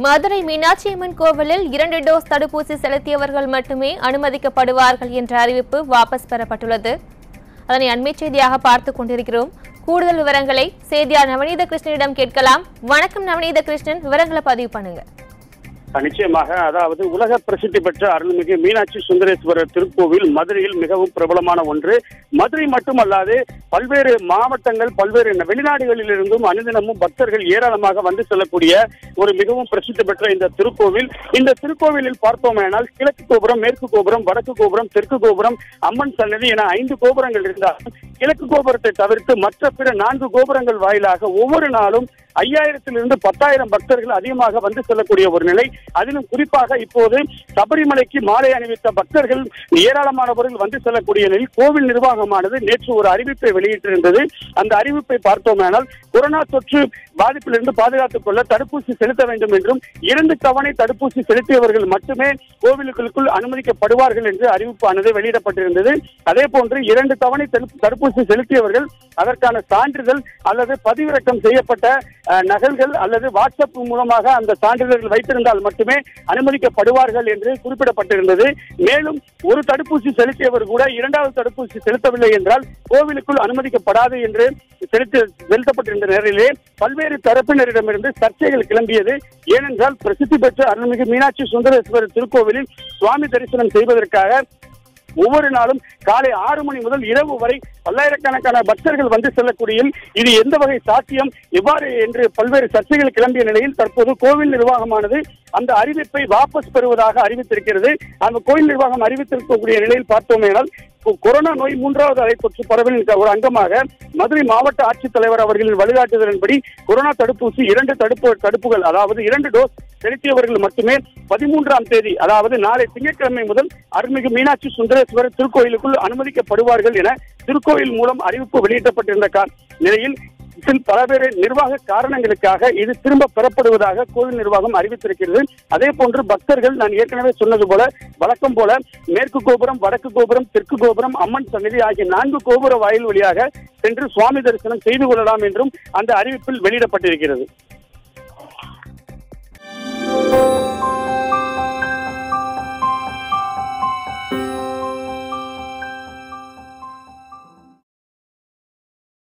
மதுரை மீனாட்சி அம்மன் கோவிலில் 2 டோஸ் தடுப்பூசி செலுத்தியவர்கள் மட்டுமே அனுமதிக்கப்படுவார்கள் என்ற அறிவிப்பு வாபஸ் பெறப்பட்டுள்ளது. அதனை அண்மை செய்தியாக பார்த்துக் கொண்டிருக்கிறோம். கூடுதல் விவரங்களை செய்தியாளர் நவநீத கிருஷ்ணனிடம் கேட்கலாம். வணக்கம் நவநீத கிருஷ்ணன், விவரங்களை பதிவு பண்ணுங்க. நிச்சயமாக, அதாவது உலக பிரசித்தி பெற்ற அருள்மிகு மீனாட்சி சுந்தரேஸ்வரர் திருக்கோவில் மதுரையில் மிகவும் பிரபலமான ஒன்று. மதுரை மட்டுமல்லாது பல்வேறு மாவட்டங்கள், பல்வேறு வெளிநாடுகளில் இருந்தும் அனுதினமும் பக்தர்கள் ஏராளமாக வந்து செல்லக்கூடிய ஒரு மிகவும் பிரசித்தி பெற்ற இந்த திருக்கோவிலில் பார்த்தோமேனால் கிழக்கு கோபுரம், மேற்கு கோபுரம், வடக்கு கோபுரம், தெற்கு கோபுரம், அம்மன் சன்னதி என 5 கோபுரங்கள் இருந்தாலும் கிழக்கு கோபுரத்தை தவிர்த்து மற்ற பிற 4 கோபுரங்கள் வாயிலாக ஒவ்வொரு நாளும் 5000 to 10,000 பக்தர்கள் அதிகமாக வந்து செல்லக்கூடிய ஒரு நிலை. அதிலும் குறிப்பாக இப்போது சபரிமலைக்கு மாலை அணிவித்த பக்தர்கள் ஏராளமானவர்கள் வந்து செல்லக்கூடிய நிலையில் கோவில் நிர்வாகமானது நேற்று ஒரு அறிவிப்பை வெளியிட்டிருந்தது. அந்த அறிவிப்பை பார்த்தோமேனால் கொரோனா தொற்று பாதிப்பிலிருந்து பாதுகாத்துக் கொள்ள தடுப்பூசி செலுத்த வேண்டும் என்றும் 2 தவணை தடுப்பூசி செலுத்தியவர்கள் மட்டுமே கோவிலுக்குள் அனுமதிக்கப்படுவார்கள் என்று அறிவிப்பானது வெளியிடப்பட்டிருந்தது. அதே போன்று 2 தவணை தடுப்பூசி செலுத்தியவர்கள் அதற்கான சான்றிதழ் அல்லது பதிவிறக்கம் செய்யப்பட்ட நகல்கள் அல்லது வாட்ஸ்அப் மூலமாக அந்த சான்றிதழ்கள் வைத்திருந்தால் மட்டுமே அனுமதிக்கப்படுவார்கள் என்று குறிப்பிடப்பட்டிருந்தது. மேலும் ஒரு தடுப்பூசி செலுத்தியவர் கூட 2வது தடுப்பூசி செலுத்தவில்லை என்றால் கோவிலுக்குள் அனுமதிக்கப்படாது என்று செலுத்தப்பட்டிருந்த நேரிலே பல்வேறு தரப்பினரிடமிருந்து சர்ச்சைகள் கிளம்பியது. ஏனென்றால் பிரசித்தி பெற்ற அருள்மிகு மீனாட்சி சுந்தரேஸ்வரர் திருக்கோவிலில் சுவாமி தரிசனம் செய்வதற்காக ஒவ்வொரு நாளும் காலை 6 மணி முதல் இரவு வரை பல்லாயிரக்கணக்கான பக்தர்கள் வந்து செல்லக்கூடிய இது எந்த வகை சாத்தியம், எவ்வாறு என்று பல்வேறு சர்ச்சைகள் கிளம்பிய நிலையில் தற்போது கோவில் நிர்வாகமானது அந்த அறிவிப்பை வாபஸ் பெறுவதாக அறிவித்திருக்கிறது. அந்த கோவில் நிர்வாகம் அறிவித்திருக்கக்கூடிய நிலையில் பார்த்தோமேனால் கொரோனா நோய் 3வது அலை தொற்று பரவலின் ஒரு அங்கமாக மதுரை மாவட்ட ஆட்சித்தலைவர் அவர்களின் வழிகாட்டுதலின்படி கொரோனா தடுப்பூசி 2 தடுப்புகள் அதாவது 2 டோஸ் செலுத்தியவர்கள் மட்டுமே 13ஆம் தேதி அதாவது நாளை திங்கட்கிழமை முதல் அருள்மிகு மீனாட்சி சுந்தரேஸ்வரர் திருக்கோயிலுக்குள் அனுமதிக்கப்படுவார்கள் என திருக்கோயில் மூலம் அறிவிப்பு வெளியிடப்பட்டிருந்த நிலையில் பல்வேறு நிர்வாக காரணங்களுக்காக இது திரும்ப பெறப்படுவதாக கோவில் நிர்வாகம் அறிவித்திருக்கிறது. அதே போன்று பக்தர்கள் நான் ஏற்கனவே சொன்னது போல வழக்கம் போல மேற்கு கோபுரம், வடக்கு கோபுரம், தெற்கு கோபுரம், அம்மன் சன்னதி ஆகிய 4 கோபுர வாயில் வழியாக சென்று சுவாமி தரிசனம் செய்து கொள்ளலாம் என்றும் அந்த அறிவிப்பில் வெளியிடப்பட்டிருக்கிறது.